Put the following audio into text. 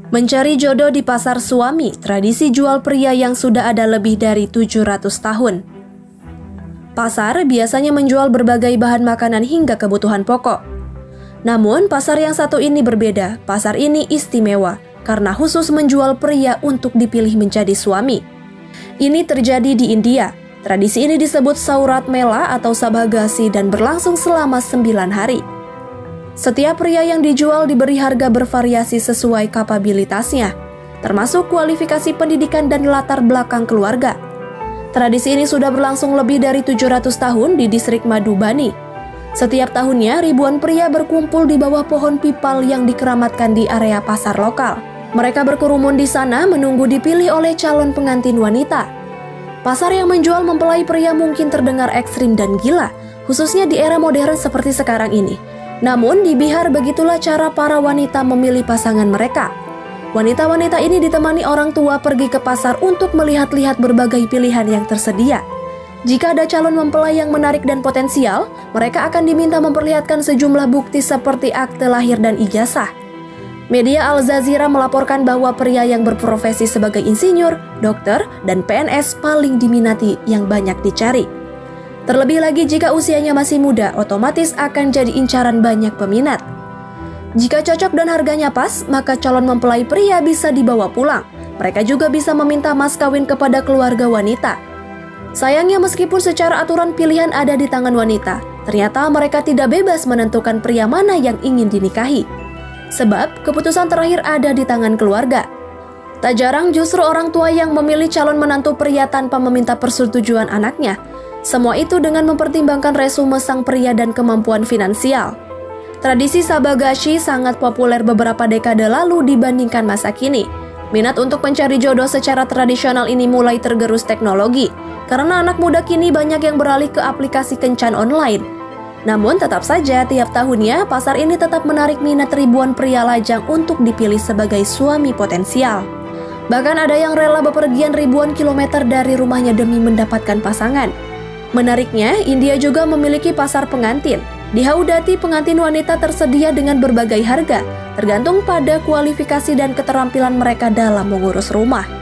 Mencari jodoh di pasar suami, tradisi jual pria yang sudah ada lebih dari 700 tahun. Pasar biasanya menjual berbagai bahan makanan hingga kebutuhan pokok. Namun, pasar yang satu ini berbeda. Pasar ini istimewa karena khusus menjual pria untuk dipilih menjadi suami. Ini terjadi di India. Tradisi ini disebut Saurat Mela atau Sabhagasi dan berlangsung selama 9 hari. Setiap pria yang dijual diberi harga bervariasi sesuai kapabilitasnya, termasuk kualifikasi pendidikan dan latar belakang keluarga. Tradisi ini sudah berlangsung lebih dari 700 tahun di distrik Madhubani. Setiap tahunnya, ribuan pria berkumpul di bawah pohon pipal yang dikeramatkan di area pasar lokal. Mereka berkerumun di sana menunggu dipilih oleh calon pengantin wanita. Pasar yang menjual mempelai pria mungkin terdengar ekstrim dan gila, khususnya di era modern seperti sekarang ini. Namun di Bihar begitulah cara para wanita memilih pasangan mereka. Wanita-wanita ini ditemani orang tua pergi ke pasar untuk melihat-lihat berbagai pilihan yang tersedia. Jika ada calon mempelai yang menarik dan potensial, mereka akan diminta memperlihatkan sejumlah bukti seperti akte lahir dan ijazah. Media Al Jazeera melaporkan bahwa pria yang berprofesi sebagai insinyur, dokter, dan PNS paling diminati yang banyak dicari. Terlebih lagi jika usianya masih muda, otomatis akan jadi incaran banyak peminat. Jika cocok dan harganya pas, maka calon mempelai pria bisa dibawa pulang. Mereka juga bisa meminta mas kawin kepada keluarga wanita. Sayangnya meskipun secara aturan pilihan ada di tangan wanita, ternyata mereka tidak bebas menentukan pria mana yang ingin dinikahi. Sebab keputusan terakhir ada di tangan keluarga. Tak jarang justru orang tua yang memilih calon menantu pria tanpa meminta persetujuan anaknya. Semua itu dengan mempertimbangkan resume sang pria dan kemampuan finansial. Tradisi Sabhagasi sangat populer beberapa dekade lalu dibandingkan masa kini. Minat untuk mencari jodoh secara tradisional ini mulai tergerus teknologi, karena anak muda kini banyak yang beralih ke aplikasi kencan online. Namun tetap saja tiap tahunnya pasar ini tetap menarik minat ribuan pria lajang untuk dipilih sebagai suami potensial. Bahkan ada yang rela bepergian ribuan kilometer dari rumahnya demi mendapatkan pasangan. Menariknya, India juga memiliki pasar pengantin. Di Haudati, pengantin wanita tersedia dengan berbagai harga, tergantung pada kualifikasi dan keterampilan mereka dalam mengurus rumah.